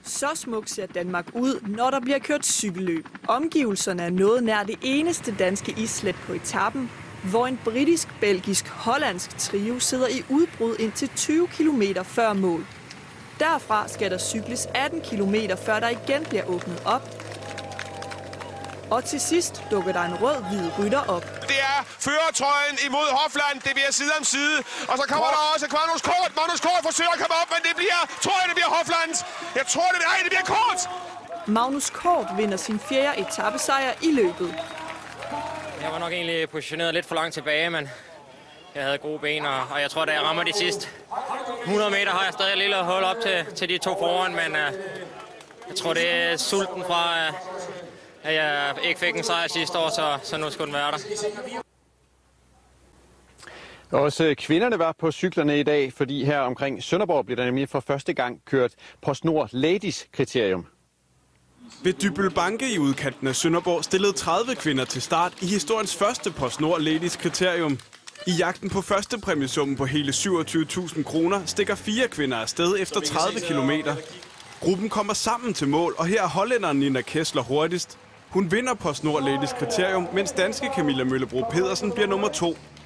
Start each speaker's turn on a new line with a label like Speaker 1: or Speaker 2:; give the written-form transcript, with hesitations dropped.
Speaker 1: Så smukt ser Danmark ud, når der bliver kørt cykelløb. Omgivelserne er noget nær det eneste danske islet på etappen, hvor en britisk, belgisk, hollandsk trio sidder i udbrud indtil 20 km før mål. Derfra skal der cykles 18 km, før der igen bliver åbnet op. Og til sidst dukker der en rød-hvid rytter op.
Speaker 2: Det er førertrøjen imod Hofland. Det bliver side om side. Og så kommer der også Magnus Kort. Magnus Kort forsøger at komme op, men det bliver Hofland. Jeg tror, det bliver Kort.
Speaker 1: Magnus Kort vinder sin 4. etapesejr i løbet.
Speaker 3: Jeg var nok egentlig positioneret lidt for langt tilbage, men jeg havde gode ben, og jeg tror, da jeg rammer de sidste 100 meter, har jeg stadig et lille hul op til de to foran, men jeg tror, det er sulten fra, at jeg ikke fik en sejr sidste år, så nu skulle den være der.
Speaker 4: Også kvinderne var på cyklerne i dag, fordi her omkring Sønderborg bliver der nemlig for første gang kørt PostNord Ladies kriterium.
Speaker 5: Ved Dybbøl Banke i udkanten af Sønderborg stillede 30 kvinder til start i historiens første PostNord Ladies kriterium. I jagten på første præmiesummen på hele 27.000 kroner stikker 4 kvinder afsted efter 30 kilometer. Gruppen kommer sammen til mål, og her er hollænderen Nina Kessler hurtigst. Hun vinder PostNord Ladies kriterium, mens danske Camilla Møllebro Pedersen bliver nummer 2.